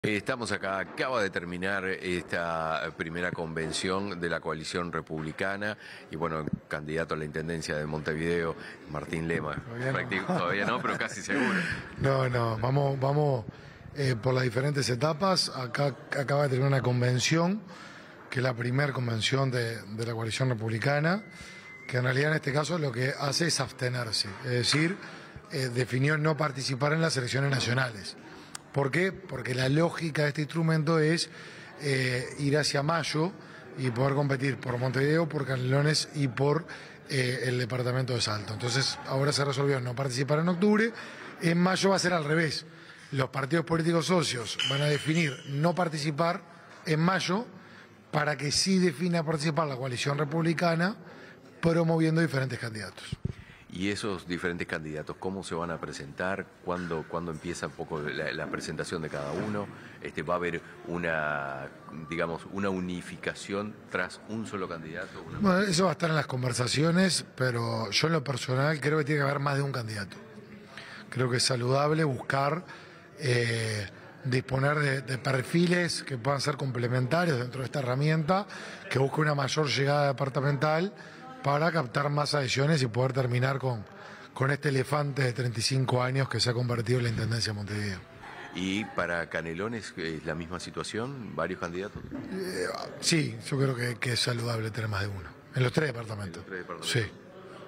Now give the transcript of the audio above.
Estamos acá, acaba de terminar esta primera convención de la coalición republicana y bueno, el candidato a la intendencia de Montevideo, Martín Lema. Todavía no, pero casi seguro. No, vamos por las diferentes etapas. Acá acaba de terminar una convención, que es la primera convención de la coalición republicana, que en realidad en este caso lo que hace es abstenerse, es decir, definió no participar en las elecciones nacionales. ¿Por qué? Porque la lógica de este instrumento es ir hacia mayo y poder competir por Montevideo, por Canelones y por el departamento de Salto. Entonces ahora se resolvió no participar en octubre. En mayo va a ser al revés. Los partidos políticos socios van a definir no participar en mayo para que sí defina participar la coalición republicana, promoviendo diferentes candidatos. ¿Y esos diferentes candidatos cómo se van a presentar? ¿Cuándo empieza un poco la presentación de cada uno? ¿Va a haber una unificación tras un solo candidato? Bueno, eso va a estar en las conversaciones, pero yo en lo personal creo que tiene que haber más de un candidato. Creo que es saludable buscar disponer de perfiles que puedan ser complementarios dentro de esta herramienta, que busque una mayor llegada departamental para captar más adhesiones y poder terminar con este elefante de 35 años que se ha convertido en la Intendencia de Montevideo. ¿Y para Canelones es la misma situación? ¿Varios candidatos? Sí, yo creo que es saludable tener más de uno. En los tres departamentos. En los tres departamentos. Sí.